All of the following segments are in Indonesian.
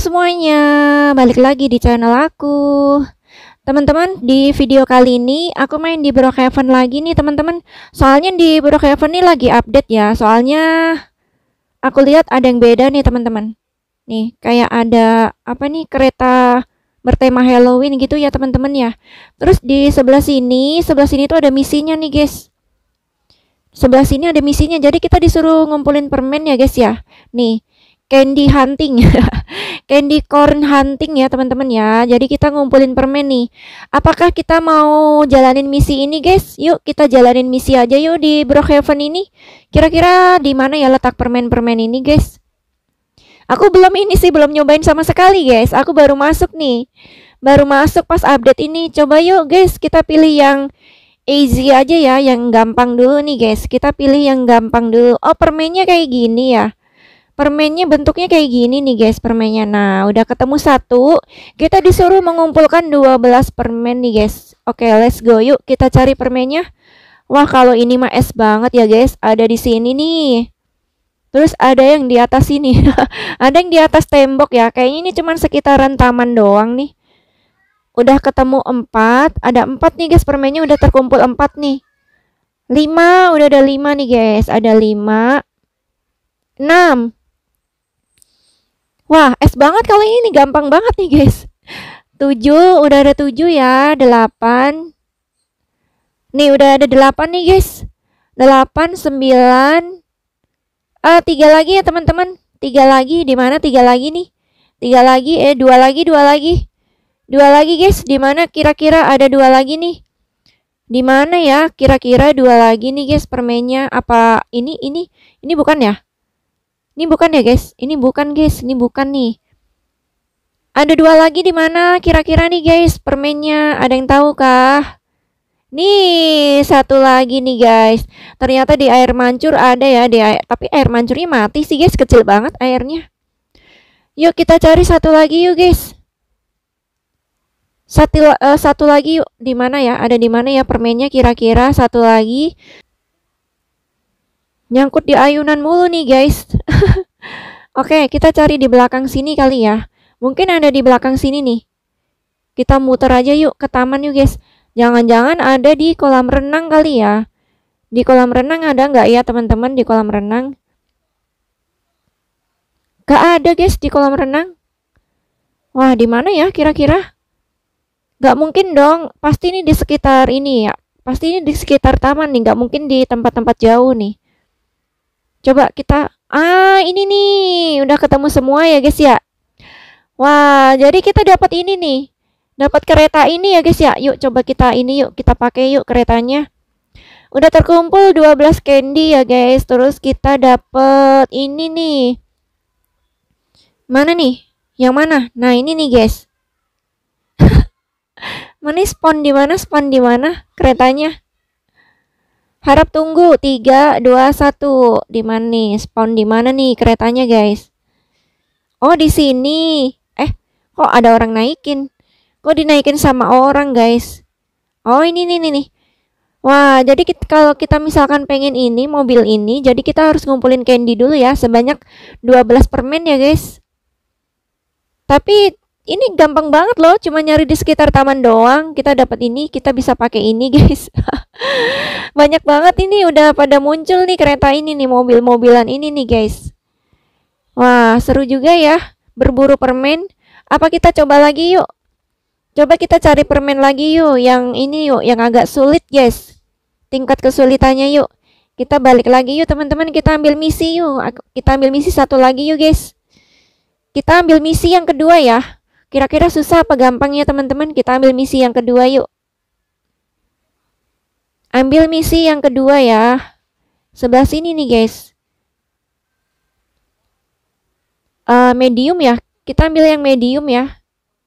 semuanya, balik lagi di channel aku. Teman-teman, di video kali ini aku main di Brookhaven lagi nih teman-teman. Soalnya di Brookhaven ini lagi update ya. Soalnya aku lihat ada yang beda nih teman-teman. Nih, kayak ada apa nih, kereta bertema Halloween gitu ya teman-teman ya. Terus di sebelah sini tuh ada misinya nih guys. Sebelah sini ada misinya, jadi kita disuruh ngumpulin permen ya guys ya. Nih, candy hunting. Candy corn hunting ya teman-teman ya. Jadi kita ngumpulin permen nih. Apakah kita mau jalanin misi ini guys? Yuk kita jalanin misi aja yuk di Brookhaven ini. Kira-kira di mana ya letak permen-permen ini guys? Aku belum ini sih, belum nyobain sama sekali guys. Aku baru masuk nih. Baru masuk pas update ini. Coba yuk guys, kita pilih yang easy aja ya, yang gampang dulu nih guys. Kita pilih yang gampang dulu. Oh, permennya kayak gini ya. Permennya bentuknya kayak gini nih guys, permennya. Nah, udah ketemu satu. Kita disuruh mengumpulkan 12 permen nih guys. Oke, let's go. Yuk kita cari permennya. Wah, kalau ini mah es banget ya guys. Ada di sini nih. Terus ada yang di atas sini. Ada yang di atas tembok ya. Kayaknya ini cuman sekitaran taman doang nih. Udah ketemu 4. Ada 4 nih guys, permennya udah terkumpul 4 nih. 5, udah ada 5 nih guys. Ada 5. 6. Wah, es banget kalau ini gampang banget nih guys. 7, udah ada 7 ya. 8. Nih udah ada 8 nih guys. 8, 9. 3 lagi ya teman-teman. 3 lagi, di mana 3 lagi nih? 3 lagi, 2 lagi, 2 lagi. 2 lagi guys, di mana kira-kira ada 2 lagi nih? Di mana ya? Kira-kira 2 lagi nih guys permennya. Apa ini bukan ya? Ini bukan ya guys? Ini bukan guys, ini bukan nih. Ada 2 lagi di mana kira-kira nih guys permennya? Ada yang tahu kah? Nih, 1 lagi nih guys. Ternyata di air mancur ada ya, tapi air mancurnya mati sih guys, kecil banget airnya. Yuk kita cari 1 lagi yuk guys. Satu lagi yuk. Di mana ya? Ada di mana ya permennya kira-kira? 1 lagi. Nyangkut di ayunan mulu nih guys. Oke, kita cari di belakang sini kali ya. Mungkin ada di belakang sini nih. Kita muter aja yuk ke taman yuk guys. Jangan-jangan ada di kolam renang kali ya. Di kolam renang ada nggak ya teman-teman, di kolam renang? Gak ada guys di kolam renang. Wah, di mana ya kira-kira? Gak mungkin dong. Pasti ini di sekitar ini ya. Pasti ini di sekitar taman nih. Gak mungkin di tempat-tempat jauh nih. Coba kita, ini nih, udah ketemu semua ya guys ya. Wah, jadi kita dapat ini nih. Dapat kereta ini ya guys ya. Yuk coba kita ini yuk, kita pakai yuk keretanya. Udah terkumpul 12 candy ya guys. Terus kita dapat ini nih. Mana nih? Yang mana? Nah, ini nih guys. Mana spawn di mana? Spawn di mana keretanya? Harap tunggu. 3, 2, 1. Di mana nih? Spawn di mana nih keretanya guys? Oh, di sini. Kok ada orang naikin? Kok dinaikin sama orang guys? Oh, ini nih. Wah, jadi kalau kita misalkan pengen ini mobil ini, jadi kita harus ngumpulin candy dulu ya, sebanyak 12 permen ya guys. Tapi ini gampang banget loh, cuma nyari di sekitar taman doang. Kita dapat ini, kita bisa pakai ini guys. Banyak banget ini, udah pada muncul nih kereta ini nih, mobil-mobilan ini nih guys. Wah, seru juga ya berburu permen. Apa kita coba lagi yuk? Coba kita cari permen lagi yuk, yang ini yuk, yang agak sulit guys. Tingkat kesulitannya yuk. Kita balik lagi yuk teman-teman, kita ambil misi yuk. Kita ambil misi 1 lagi yuk guys. Kita ambil misi yang kedua ya. Kira-kira susah apa gampang ya teman-teman? Kita ambil misi yang kedua yuk. Ambil misi yang kedua ya. Sebelah sini nih guys. Medium ya. Kita ambil yang medium ya.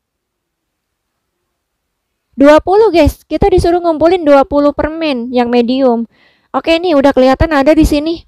20 guys. Kita disuruh ngumpulin 20 permen yang medium. Oke nih udah kelihatan ada di sini.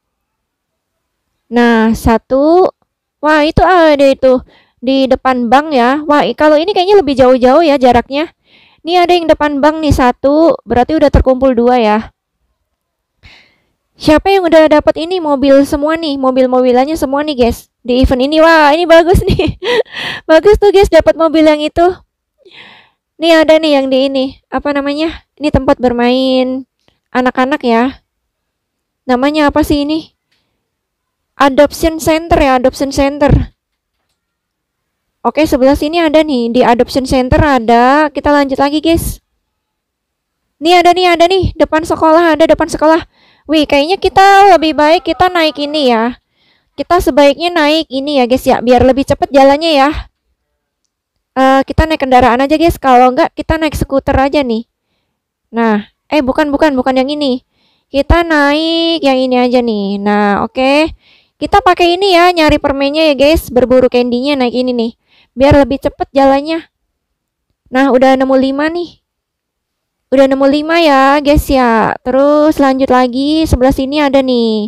Nah, 1. Wah, itu ada itu di depan bank ya. Wah, kalau ini kayaknya lebih jauh-jauh ya jaraknya. Nih ada yang depan bank nih 1. Berarti udah terkumpul 2 ya. Siapa yang udah dapat ini mobil semua nih, mobil-mobilannya semua nih guys? Di event ini, wah ini bagus nih. Bagus tuh guys, dapat mobil yang itu. Nih ada nih yang di ini, apa namanya? Ini tempat bermain anak-anak ya. Namanya apa sih ini? Adoption Center ya, Adoption Center. Oke, sebelah sini ada nih, di Adoption Center ada. Kita lanjut lagi guys. Nih, ada nih, depan sekolah, ada depan sekolah. Wih, kayaknya kita lebih baik kita naik ini ya. Kita sebaiknya naik ini ya guys ya, biar lebih cepat jalannya ya. Kita naik kendaraan aja guys, kalau enggak kita naik skuter aja nih. Nah, bukan yang ini. Kita naik yang ini aja nih. Nah, oke. Kita pakai ini ya, nyari permennya ya guys, berburu candy-nya naik ini nih. Biar lebih cepet jalannya. Nah, udah nemu 5 nih. Udah nemu 5 ya guys ya. Terus lanjut lagi, sebelah sini ada nih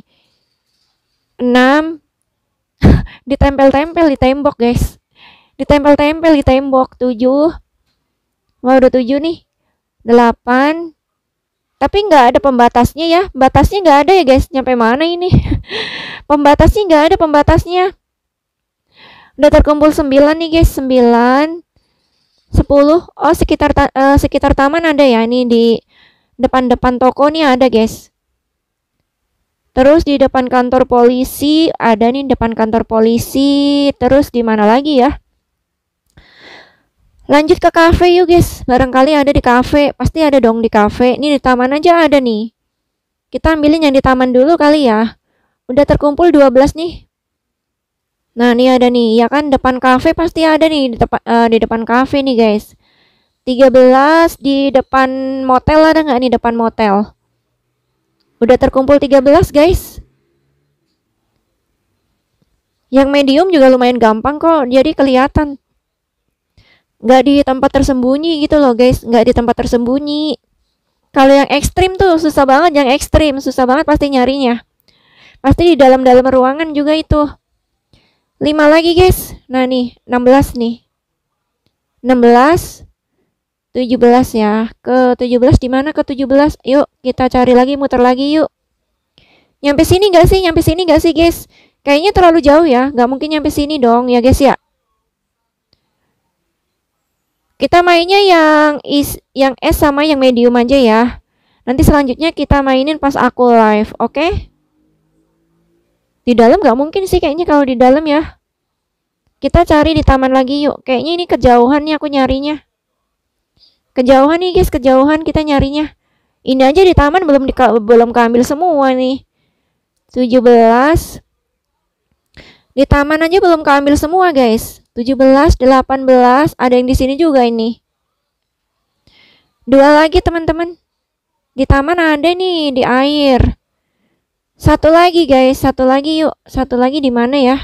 6. Ditempel-tempel di tembok guys. Ditempel-tempel di tembok. 7. Wah, udah 7 nih. 8. Tapi nggak ada pembatasnya ya. Batasnya nggak ada ya guys. Nyampe mana ini? Pembatasnya nggak ada pembatasnya. Udah terkumpul 9 nih guys. 9. 10. Oh, sekitar taman ada ya. Ini di depan-depan toko nih ada guys. Terus di depan kantor polisi ada nih, depan kantor polisi. Terus di mana lagi ya? Lanjut ke kafe yuk guys. Barangkali ada di kafe. Pasti ada dong di kafe. Ini di taman aja ada nih. Kita ambilin yang di taman dulu kali ya. Udah terkumpul 12 nih. Nah, ini ada nih. Ya kan, depan kafe pasti ada nih. Di depan kafe nih guys. 13 di depan motel ada nggak nih, depan motel? Udah terkumpul 13 guys. Yang medium juga lumayan gampang kok. Jadi kelihatan. Nggak di tempat tersembunyi gitu loh guys. Nggak di tempat tersembunyi. Kalau yang ekstrim tuh susah banget. Yang ekstrim susah banget pasti nyarinya. Pasti di dalam-dalam ruangan juga itu. 5 lagi guys. Nah nih 16 nih. 16. 17 ya. Ke 17 di mana ke 17? Yuk kita cari lagi, muter lagi yuk. Nyampe sini gak sih? Nyampe sini gak sih guys? Kayaknya terlalu jauh ya. Gak mungkin nyampe sini dong ya guys ya. Kita mainnya yang S sama yang medium aja ya. Nanti selanjutnya kita mainin pas aku live, oke? Di dalam gak mungkin sih kayaknya kalau di dalam ya. Kita cari di taman lagi yuk. Kayaknya ini kejauhan nih aku nyarinya. Kejauhan nih guys, kejauhan kita nyarinya. Ini aja di taman belum keambil semua nih. 17. Di taman aja belum keambil semua guys. 17, 18, ada yang di sini juga ini. 2 lagi teman-teman. Di taman ada nih, di air. 1 lagi guys, 1 lagi yuk. 1 lagi di mana ya?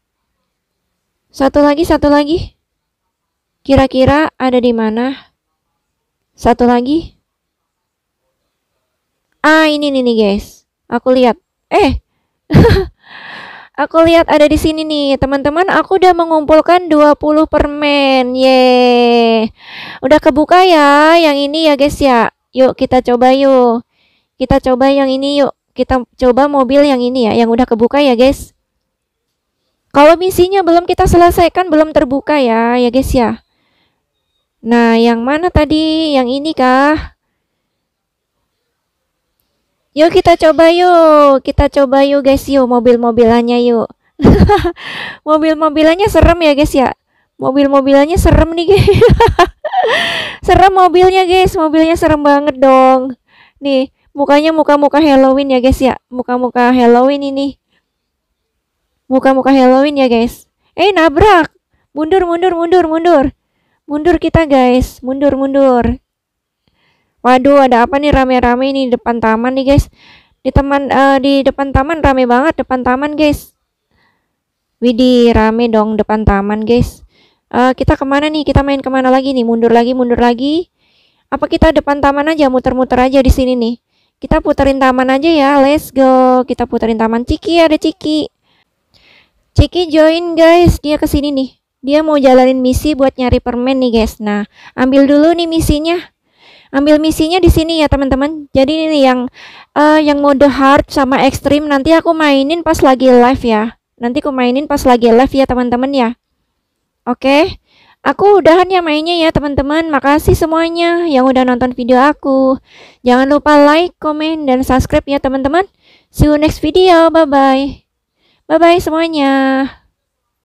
1 lagi. Kira-kira ada di mana? 1 lagi. Ini nih guys. Aku lihat. Aku lihat ada di sini nih, teman-teman. Aku udah mengumpulkan 20 permen. Yeay. Udah kebuka ya yang ini ya guys ya. Yuk kita coba yuk. Kita coba yang ini yuk. Kita coba mobil yang ini ya, yang udah kebuka ya guys. Kalau misinya belum kita selesaikan, belum terbuka ya guys ya. Nah, yang mana tadi? Yang ini kah? Yuk kita coba yuk. Kita coba yuk guys yuk, mobil-mobilannya yuk. Mobil-mobilannya serem ya guys ya. Mobil-mobilannya serem nih guys. Serem mobilnya guys, mobilnya serem banget dong. Nih, mukanya muka-muka Halloween ya guys ya. Muka-muka Halloween ini. Muka-muka Halloween ya guys. Nabrak. Mundur. Mundur kita guys. Mundur. Waduh, ada apa nih rame-rame ini di depan taman nih guys. Di depan taman rame banget depan taman guys. Widih, rame dong depan taman guys. Kita kemana nih? Kita main kemana lagi nih? Mundur lagi. Apa kita depan taman aja, muter-muter aja di sini nih? Kita puterin taman aja ya. Let's go. Kita puterin taman. Ciki, ada Ciki. Ciki join guys. Dia kesini nih. Dia mau jalanin misi buat nyari permen nih guys. Nah, ambil dulu nih misinya. Ambil misinya di sini ya teman-teman. Jadi ini yang mode hard sama ekstrim nanti aku mainin pas lagi live ya. Nanti aku mainin pas lagi live ya teman-teman ya. Oke. Aku udahan ya mainnya ya teman-teman. Makasih semuanya yang udah nonton video aku. Jangan lupa like, komen, dan subscribe ya teman-teman. See you next video. Bye-bye. Bye-bye semuanya.